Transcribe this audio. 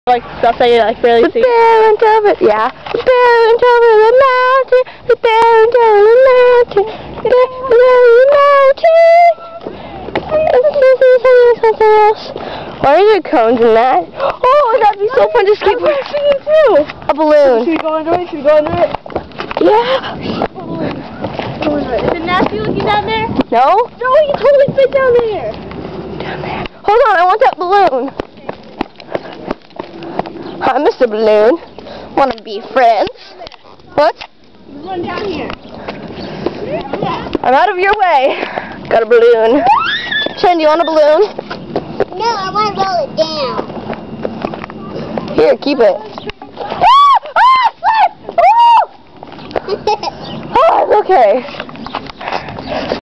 Like stuff that you like barely see. The bear went over, yeah. The bear went over the mountain. The bear went over the mountain. The bear went over the mountain. Why are there cones in that? Oh, that'd be so fun to skateboard. A balloon. Should we go under it? Should we go under it? Yeah. Is it nasty looking down there? No? No, you totally fit down there. Down there. Hold on, I want that balloon. Hi, Mr. Balloon. Wanna be friends? What? There's one down here. I'm out of your way. Got a balloon. Chen, do you want a balloon? No, I want to roll it down. Here, keep it. Slip! Oh, it's okay.